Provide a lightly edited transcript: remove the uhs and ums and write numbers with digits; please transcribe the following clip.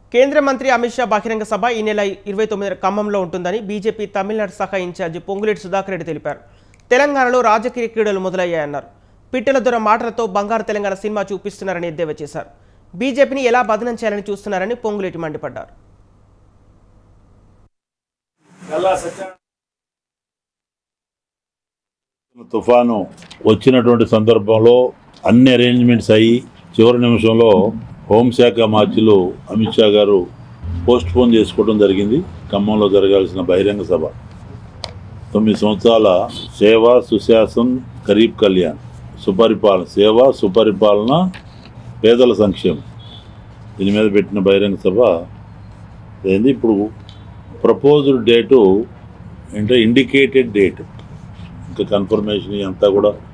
కేంద్ర మంత్రి అమిత్ షా బహిరంగ సభ ఈ నెల 29 ఖమ్మంలో ఉంటుందని బీజేపీ తమిళనాడు సహా ఇన్ఛార్జి పొంగులేటి సుధాకర్ రెడ్డి తెలిపారు. తెలంగాణలో రాజకీయ క్రీడలు మొదలయ్యాయన్నారు. పిట్టల దొర మాటలతో బంగారు తెలంగాణ సినిమా చూపిస్తున్నారని ఎద్దేవా చేశారు. బీజేపీని ఎలా బదనం చేయాలని చూస్తున్నారని పొంగులేటి మండిపడ్డారు. తుఫాను వచ్చినటువంటి సందర్భంలో అన్ని అరేంజ్మెంట్స్ అయ్యి చివరి నిమిషంలో హోంశాఖ మార్చిలు అమిత్ షా గారు పోస్ట్ పోన్ చేసుకోవడం జరిగింది. ఖమ్మంలో జరగాల్సిన బహిరంగ సభ 9 సంవత్సరాల సేవ సుశాసన్ గరీబ్ కళ్యాణ్ సుపరిపాలన సేవ సుపరిపాలన పేదల సంక్షేమం దీని మీద పెట్టిన బహిరంగ సభ అయింది. ఇప్పుడు ప్రపోజ్డ్ డేటు అంటే ఇండికేటెడ్ డేట్ ఇంకా కన్ఫర్మేషన్ అంతా కూడా